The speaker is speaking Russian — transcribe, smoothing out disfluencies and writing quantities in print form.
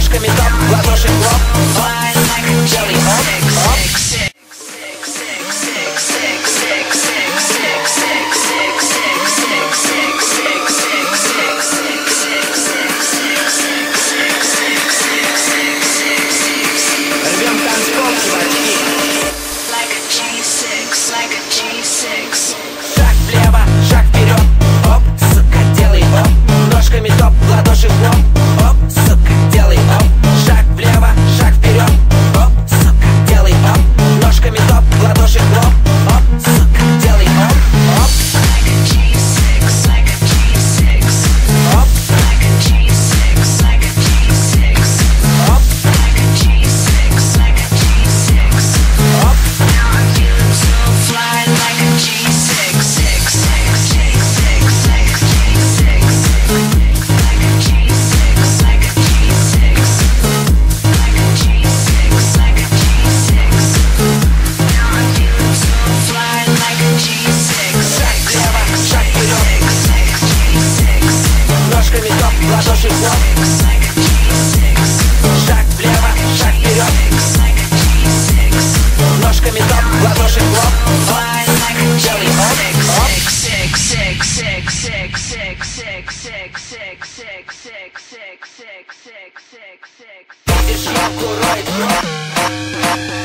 ножками топ, в ладоши хлоп. Делай оп, оп. Рвем танцпол, чувачки. Шаг влево, шаг вперед. Оп, сука, делай оп. Ножками топ, в ладоши хлоп. Оп, сука, делай оп. Шаг влево, шаг вперед. Оп, сука, делай оп. Ножками топ, в ладоши хлоп. Оп, сука, делай оп, оп. Ножками топ, в ладоши хлоп. Шаг влево, шаг вперед. Ножками топ, в ладоши хлоп. Делай оп, оп. Держи руку, рой.